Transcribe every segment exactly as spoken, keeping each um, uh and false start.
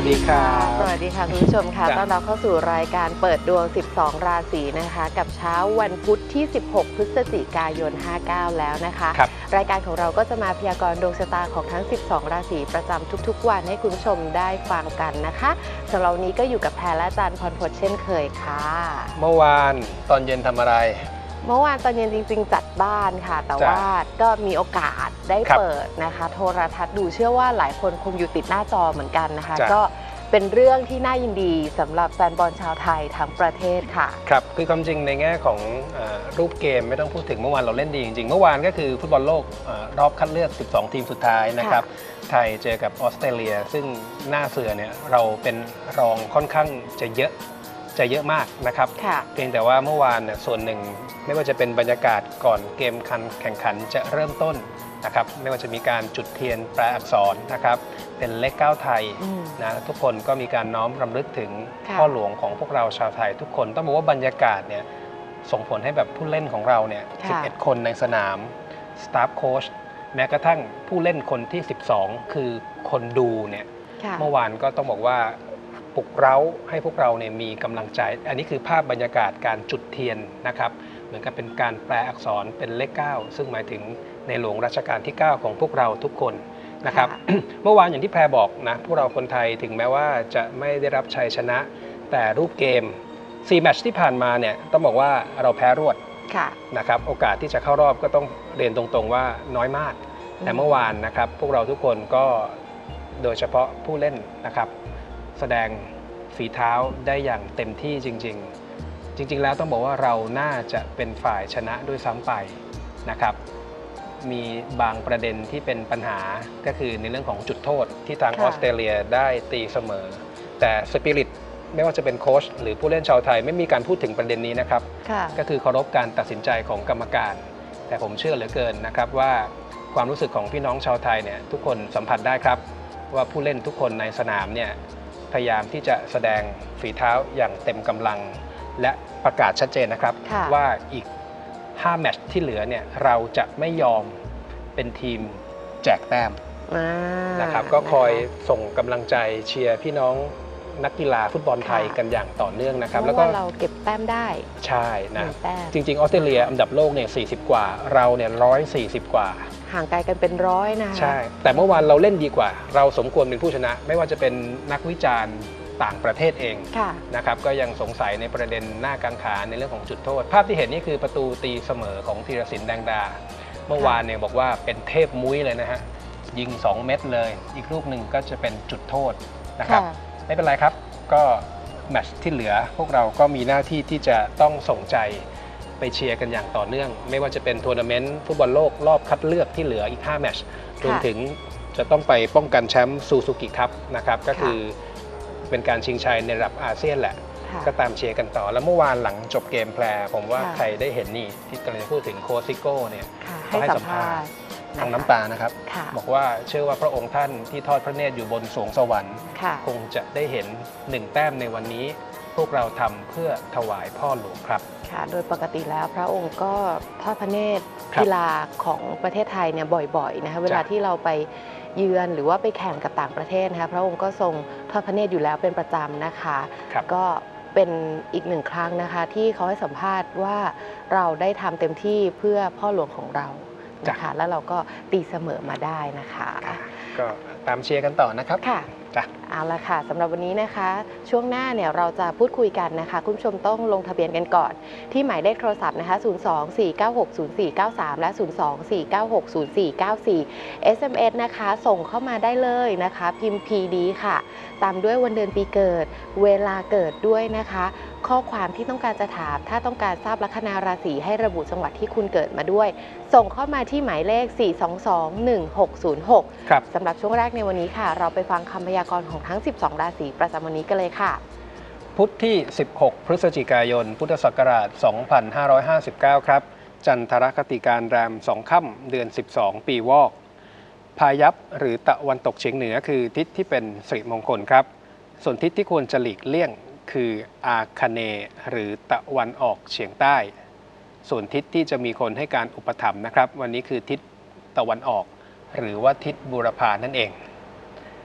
วัสดีค่ะสวัสดีค่ะคุณผู้ชมค่ะต้อนรับเข้าสู่รายการเปิดดวงสิบสองราศีนะคะกับเช้าวันพุธที่สิบหกพฤศจิกายนห้าสิบเก้าแล้วนะคะรรายการของเราก็จะมาพยากรณ์ดวงชะตาของทั้งสิบสองราศีประจำทุกๆวันให้คุณผู้ชมได้ฟังกันนะคะสำหรับวันนี้ก็อยู่กับแพรและอาจารย์พรพจน์เช่นเคยค่ะเมื่อวานตอนเย็นทำอะไรเมื่อวานตอนเย็นจริงๆจัดบ้านค่ะแต่ว่าก็มีโอกาสได้เปิดนะคะโทรทัศน์ดูเชื่อว่าหลายคนคงอยู่ติดหน้าจอเหมือนกันนะคะก็เป็นเรื่องที่น่ายินดีสำหรับแฟนบอลชาวไทยทั้งประเทศค่ะครับคือความจริงในแง่ของรูปเกมไม่ต้องพูดถึงเมื่อวานเราเล่นดีจริงๆเมื่อวานก็คือฟุตบอลโลกรอบคัดเลือกสิบสองทีมสุดท้ายนะครับไทยเจอกับออสเตรเลียซึ่งหน้าเสือเนี่ยเราเป็นรองค่อนข้างจะเยอะจะเยอะมากนะครับเพียงแต่ว่าเมื่อวานเนี่ยส่วนหนึ่งไม่ว่าจะเป็นบรรยากาศก่อนเกมคันแข่งขันจะเริ่มต้นนะครับไม่ว่าจะมีการจุดเทียนแปลอักษรนะครับเป็นเลขเก้าไทยนะทุกคนก็มีการน้อมรำลึกถึงพ่อหลวงของพวกเราชาวไทยทุกคนต้องบอกว่าบรรยากาศเนี่ยส่งผลให้แบบผู้เล่นของเราเนี่ยสิบเอ็ดคนในสนามสตาฟโค้ชแม้กระทั่งผู้เล่นคนที่สิบสองคือคนดูเนี่ยเมื่อวานก็ต้องบอกว่าปลุกเร้าให้พวกเราเนี่ยมีกำลังใจอันนี้คือภาพบรรยากาศการจุดเทียนนะครับเหมือนกับเป็นการแปลอักษรเป็นเลขเก้าซึ่งหมายถึงในหลวงรัชกาลที่เก้าของพวกเราทุกคนนะครับ เมื่อวานอย่างที่แพรบอกนะพวกเราคนไทยถึงแม้ว่าจะไม่ได้รับชัยชนะแต่รูปเกมสี่แมตช์ที่ผ่านมาเนี่ยต้องบอกว่าเราแพ้รวดนะครับโอกาสที่จะเข้ารอบก็ต้องเรียนตรงๆว่าน้อยมากแต่เมื่อวานนะครับพวกเราทุกคนก็โดยเฉพาะผู้เล่นนะครับแสดงฝีเท้าได้อย่างเต็มที่จริงๆจริงๆแล้วต้องบอกว่าเราน่าจะเป็นฝ่ายชนะด้วยซ้ำไปนะครับมีบางประเด็นที่เป็นปัญหาก็คือในเรื่องของจุดโทษที่ทางออสเตรเลียได้ตีเสมอแต่สปิริตไม่ว่าจะเป็นโค้ชหรือผู้เล่นชาวไทยไม่มีการพูดถึงประเด็นนี้นะครับก็คือเคารพการตัดสินใจของกรรมการแต่ผมเชื่อเหลือเกินนะครับว่าความรู้สึกของพี่น้องชาวไทยเนี่ยทุกคนสัมผัสได้ครับว่าผู้เล่นทุกคนในสนามเนี่ยพยายามที่จะแสดงฝีเท้าอย่างเต็มกำลังและประกาศชัดเจนนะครับว่าอีกห้าแมตช์ที่เหลือเนี่ยเราจะไม่ยอมเป็นทีมแจกแต้มนะครับก็คอยส่งกำลังใจเชียร์พี่น้องนักกีฬาฟุตบอลไทยกันอย่างต่อเนื่องนะครับแล้วก็เราเก็บแต้มได้ใช่นะจริงๆออสเตรเลียอันดับโลกเนี่ยสี่สิบกว่าเราเนี่ยหนึ่งร้อยสี่สิบกว่าห่างไกลกันเป็นร้อยนะใช่แต่เมื่อวานเราเล่นดีกว่าเราสมควรเป็นผู้ชนะไม่ว่าจะเป็นนักวิจารณ์ต่างประเทศเองนะครับก็ยังสงสัยในประเด็นหน้ากังขาในเรื่องของจุดโทษภาพที่เห็นนี่คือประตูตีเสมอของธีรศิลป์แดงดาเมื่อวานเนี่ยบอกว่าเป็นเทพมุ้ยเลยนะฮะยิงสองเม็ดเลยอีกลูกหนึ่งก็จะเป็นจุดโทษนะครับไม่เป็นไรครับก็แมตช์ที่เหลือพวกเราก็มีหน้าที่ที่จะต้องส่งใจไปเชียร์กันอย่างต่อเนื่องไม่ว่าจะเป็นทัวร์นาเมนต์ฟุตบอลโลกรอบคัดเลือกที่เหลืออีกห้าแมตช์รวมถึงจะต้องไปป้องกันแชมป์ซูซูกิคัพนะครับก็คือเป็นการชิงชัยในระดับอาเซียนแหละก็ตามเชียร์กันต่อแล้วเมื่อวานหลังจบเกมแพรผมว่าใครได้เห็นนี่ที่กำลังจะพูดถึงโค้ชซิโก้เนี่ยก็ให้สัมภาษณ์ทางน้ำตานะครับบอกว่าเชื่อว่าพระองค์ท่านที่ทอดพระเนตรอยู่บนสวงสวรรค์คงจะได้เห็นหนึ่งแต้มในวันนี้พวกเราทำเพื่อถวายพ่อหลวงครับค่ะโดยปกติแล้วพระองค์ก็ทอดพระเนตรกีฬาของประเทศไทยเนี่ยบ่อยๆนะคะเวลาที่เราไปเยือนหรือว่าไปแข่งกับต่างประเทศนะคะพระองค์ก็ทรงทอดพระเนตรอยู่แล้วเป็นประจำนะคะก็เป็นอีกหนึ่งครั้งนะคะที่เขาให้สัมภาษณ์ว่าเราได้ทำเต็มที่เพื่อพ่อหลวงของเรานะคะแล้วเราก็ตีเสมอมาได้นะคะก็ตามเชียร์กันต่อนะครับค่ะเอาละค่ะสำหรับวันนี้นะคะช่วงหน้าเนี่ยเราจะพูดคุยกันนะคะคุณผู้ชมต้องลงทะเบียนกันก่อนที่หมายเลขโทรศัพท์นะคะศูนย์ สอง สี่ เก้า หก ศูนย์ สี่ เก้า สามและศูนย์ สอง สี่ เก้า หก ศูนย์ สี่ เก้า สี่ เอส เอ็ม เอส นะคะส่งเข้ามาได้เลยนะคะพิมพ์ พี ดี ค่ะตามด้วยวันเดือนปีเกิดเวลาเกิดด้วยนะคะข้อความที่ต้องการจะถามถ้าต้องการทราบลัคนาราศีให้ระบุจังหวัดที่คุณเกิดมาด้วยส่งเข้ามาที่หมายเลขสี่ สอง สอง หนึ่ง หก ศูนย์ หกสำหรับช่วงแรกในวันนี้ค่ะเราไปฟังคำพยากรณ์ของทั้งสิบสองราศีประจำวันนี้กันเลยค่ะพุธที่สิบหกพฤศจิกายนพุทธศักราชสองพันห้าร้อยห้าสิบเก้าครับจันทรคติการแรมสองค่ำเดือนสิบสองปีวอกพายัพหรือตะวันตกเฉียงเหนือคือทิศที่เป็นสิริมงคลครับส่วนทิศที่ควรจะหลีกเลี่ยงคืออาคเนย์หรือตะวันออกเฉียงใต้ส่วนทิศที่จะมีคนให้การอุปถัมภ์นะครับวันนี้คือทิศตะวันออกหรือว่าทิศบูรพานั่นเอง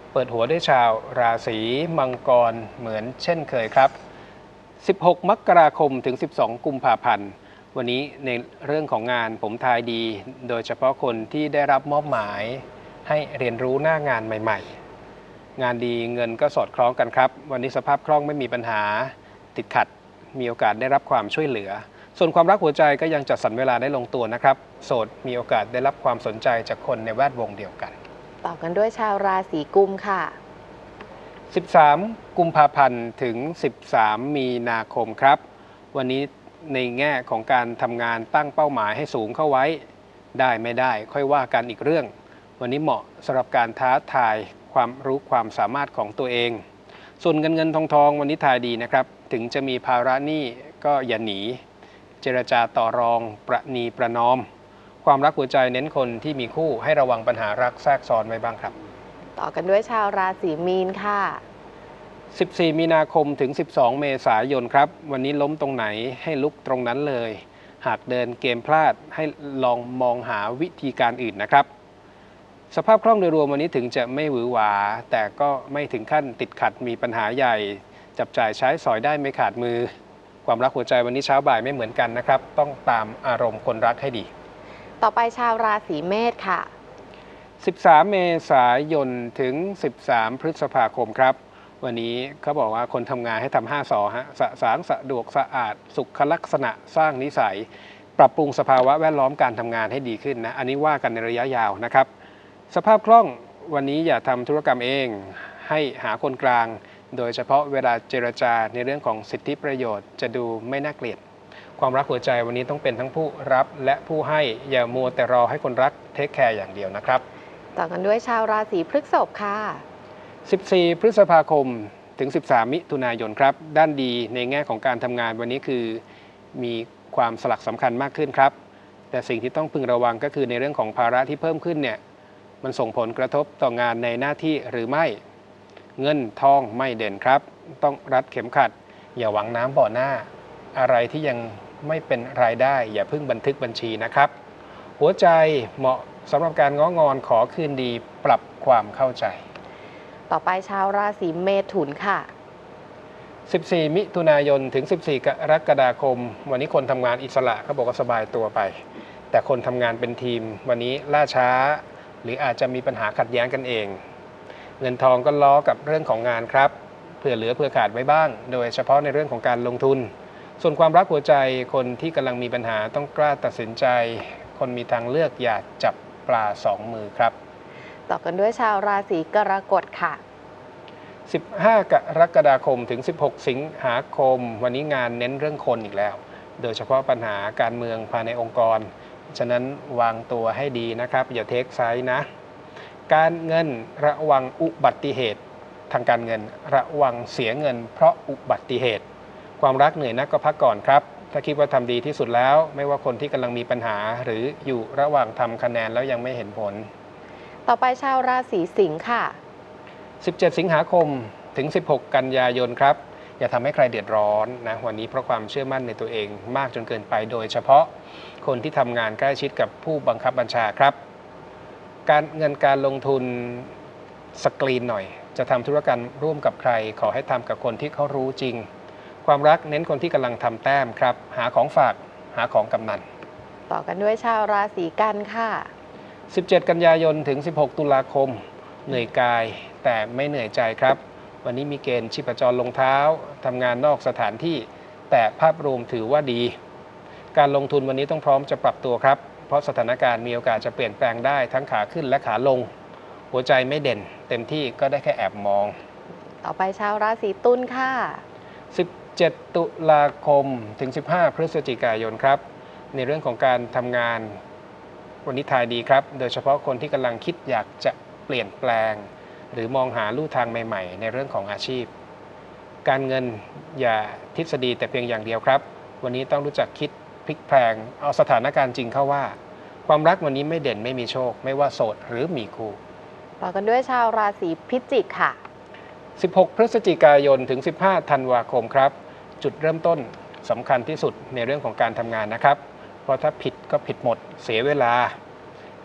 เปิดหัวด้วยชาวราศีมังกรเหมือนเช่นเคยครับ สิบหก มกราคมถึง สิบสอง กุมภาพันธ์วันนี้ในเรื่องของงานผมทายดี โดยเฉพาะคนที่ได้รับมอบหมายให้เรียนรู้หน้างานใหม่ๆ งานดีเงินก็สอดคล้องกันครับ วันนี้สภาพคล่องไม่มีปัญหาติดขัดมีโอกาสได้รับความช่วยเหลือ ส่วนความรักหัวใจก็ยังจัดสรรเวลาได้ลงตัวนะครับโสดมีโอกาสได้รับความสนใจจากคนในแวดวงเดียวกันต่อกันด้วยชาวราศีกุมค่ะสิบสาม กุมภาพันธ์ถึง สิบสาม มีนาคมครับวันนี้ในแง่ของการทำงานตั้งเป้าหมายให้สูงเข้าไว้ได้ไม่ได้ค่อยว่ากันอีกเรื่องวันนี้เหมาะสำหรับการท้าทายความรู้ความสามารถของตัวเองส่วนเงินเงินทองทองวันนี้ทายดีนะครับถึงจะมีภาระหนี้ก็อย่าหนีเจรจาต่อรองประนีประนอมความรักหัวใจเน้นคนที่มีคู่ให้ระวังปัญหารักแทรกซ้อนไว้บ้างครับต่อกันด้วยชาวราศีมีนค่ะสิบสี่ มีนาคมถึง สิบสอง เมษายนครับวันนี้ล้มตรงไหนให้ลุกตรงนั้นเลยหากเดินเกมพลาดให้ลองมองหาวิธีการอื่นนะครับสภาพคล่องโดยรวมวันนี้ถึงจะไม่หวือหวาแต่ก็ไม่ถึงขั้นติดขัดมีปัญหาใหญ่จับจ่ายใช้สอยได้ไม่ขาดมือความรักหัวใจวันนี้เช้าบ่ายไม่เหมือนกันนะครับต้องตามอารมณ์คนรักให้ดีต่อไปชาวราศีเมษค่ะสิบสาม เมษายนถึง สิบสาม พฤษภาคมครับวันนี้เขาบอกว่าคนทำงานให้ทำห้าสอฮะสะสางสะดวกสะอาดสุขลักษณะสร้างนิสัยปรับปรุงสภาวะแวดล้อมการทำงานให้ดีขึ้นนะอันนี้ว่ากันในระยะยาวนะครับสภาพคล่องวันนี้อย่าทำธุรกรรมเองให้หาคนกลางโดยเฉพาะเวลาเจรจาในเรื่องของสิทธิประโยชน์จะดูไม่น่าเกลียดความรักหัวใจวันนี้ต้องเป็นทั้งผู้รับและผู้ให้อย่ามัวแต่รอให้คนรักเทคแคร์อย่างเดียวนะครับต่อกันด้วยชาวราศีพฤษภค่ะสิบสี่ พฤษภาคมถึง สิบสาม มิถุนายนครับด้านดีในแง่ของการทำงานวันนี้คือมีความสลักสำคัญมากขึ้นครับแต่สิ่งที่ต้องพึงระวังก็คือในเรื่องของภาระที่เพิ่มขึ้นเนี่ยมันส่งผลกระทบต่องานในหน้าที่หรือไม่เงินทองไม่เด่นครับต้องรัดเข็มขัดอย่าหวังน้ำบ่อหน้าอะไรที่ยังไม่เป็นรายได้อย่าเพิ่งบันทึกบัญชีนะครับหัวใจเหมาะสำหรับการง้องอนขอคืนดีปรับความเข้าใจต่อไปชาวราศีเมถุนค่ะสิบสี่ มิถุนายนถึง สิบสี่ กรกฎาคมวันนี้คนทำงานอิสระเขาบอกว่าสบายตัวไปแต่คนทำงานเป็นทีมวันนี้ล่าช้าหรืออาจจะมีปัญหาขัดแย้งกันเองเงินทองก็ล้อกับเรื่องของงานครับเผื่อเหลือเผื่อขาดไว้บ้างโดยเฉพาะในเรื่องของการลงทุนส่วนความรักหัวใจคนที่กำลังมีปัญหาต้องกล้าตัดสินใจคนมีทางเลือกอย่าจับปลาสองมือครับต่อกันด้วยชาวราศีกรกฎค่ะสิบห้า กรกฎาคมถึง สิบหก สิงหาคมวันนี้งานเน้นเรื่องคนอีกแล้วโดยเฉพาะปัญหาการเมืองภายในองค์กรฉะนั้นวางตัวให้ดีนะครับอย่าเทคไซส์นะการเงินระวังอุบัติเหตุทางการเงินระวังเสียเงินเพราะอุบัติเหตุความรักเหนื่อยนักก็พักก่อนครับถ้าคิดว่าทำดีที่สุดแล้วไม่ว่าคนที่กำลังมีปัญหาหรืออยู่ระหว่างทำคะแนนแล้วยังไม่เห็นผลต่อไปชาวราศีสิงค์ค่ะสิบเจ็ด สิงหาคมถึง สิบหก กันยายนครับอย่าทำให้ใครเดือดร้อนนะวันนี้เพราะความเชื่อมั่นในตัวเองมากจนเกินไปโดยเฉพาะคนที่ทำงานใกล้ชิดกับผู้บังคับบัญชาครับการเงินการลงทุนสกรีนหน่อยจะทำธุรกรรมร่วมกับใครขอให้ทำกับคนที่เขารู้จริงความรักเน้นคนที่กำลังทำแต้มครับหาของฝากหาของกำนันต่อกันด้วยชาวราศีกันค่ะสิบเจ็ด กันยายนถึง สิบหก ตุลาคมเหนื่อยกายแต่ไม่เหนื่อยใจครับวันนี้มีเกณฑ์ชีพจรลงเท้าทำงานนอกสถานที่แต่ภาพรวมถือว่าดีการลงทุนวันนี้ต้องพร้อมจะปรับตัวครับเพราะสถานการณ์มีโอกาสจะเปลี่ยนแปลงได้ทั้งขาขึ้นและขาลงหัวใจไม่เด่นเต็มที่ก็ได้แค่แอบมองต่อไปชาวราศีตุลค่ะสิบเจ็ด ตุลาคมถึง สิบห้า พฤศจิกายนครับในเรื่องของการทำงานวันนี้ทายดีครับโดยเฉพาะคนที่กำลังคิดอยากจะเปลี่ยนแปลงหรือมองหาลู่ทางใหม่ๆในเรื่องของอาชีพการเงินอย่าทฤษฎีแต่เพียงอย่างเดียวครับวันนี้ต้องรู้จักคิดพลิกแพลงเอาสถานการณ์จริงเข้าว่าความรักวันนี้ไม่เด่นไม่มีโชคไม่ว่าโสดหรือมีคู่ต่อกันด้วยชาวราศีพิจิกค่ะสิบหก พฤศจิกายนถึง สิบห้า ธันวาคมครับจุดเริ่มต้นสำคัญที่สุดในเรื่องของการทำงานนะครับเพราะถ้าผิดก็ผิดหมดเสียเวลา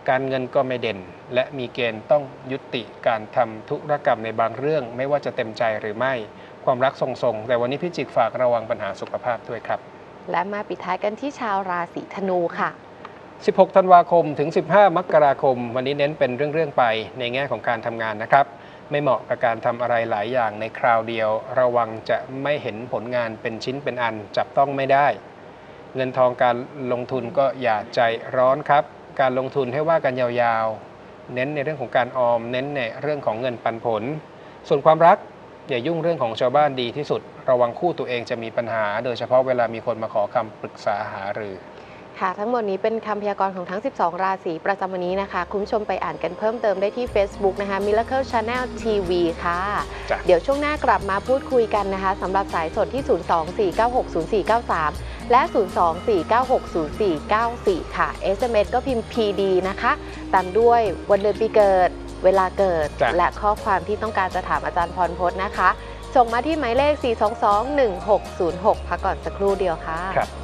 การเงินก็ไม่เด่นและมีเกณฑ์ต้องยุติการทำธุรกรรมในบางเรื่องไม่ว่าจะเต็มใจหรือไม่ความรักทรงๆแต่วันนี้พิจิกฝากระวังปัญหาสุขภาพด้วยครับและมาปิดท้ายกันที่ชาวราศีธนูค่ะสิบหกธันวาคมถึงสิบห้ามกราคมวันนี้เน้นเป็นเรื่องๆไปในแง่ของการทำงานนะครับไม่เหมาะกับการทำอะไรหลายอย่างในคราวเดียวระวังจะไม่เห็นผลงานเป็นชิ้นเป็นอันจับต้องไม่ได้เงินทองการลงทุนก็อย่าใจร้อนครับการลงทุนให้ว่ากันยาวๆเน้นในเรื่องของการออมเน้นในเรื่องของเงินปันผลส่วนความรักอย่ายุ่งเรื่องของชาวบ้านดีที่สุดระวังคู่ตัวเองจะมีปัญหาโดยเฉพาะเวลามีคนมาขอคำปรึกษาหารือค่ะทั้งหมดนี้เป็นคำพยากรณ์ของทั้งสิบสองราศีประจำวันนี้นะคะคุณผู้ชมไปอ่านกันเพิ่มเติมได้ที่ Facebook นะคะ Miracle Channel ที วี ค่ะเดี๋ยวช่วงหน้ากลับมาพูดคุยกันนะคะสำหรับสายสดที่ ศูนย์ สอง สี่ เก้า หก ศูนย์ สี่ เก้า สาม และ ศูนย์ สอง สี่ เก้า หก ศูนย์ สี่ เก้า สี่ ค่ะ เอส เอ็ม เอส ก็พิมพ์ พี ดี นะคะตามด้วยวันเดือนปีเกิดเวลาเกิดและข้อความที่ต้องการจะถามอาจารย์พรพจน์นะคะส่งมาที่หมายเลข สี่ สอง สอง หนึ่ง หก ศูนย์ หก พักก่อนสักครู่เดียวค่ะ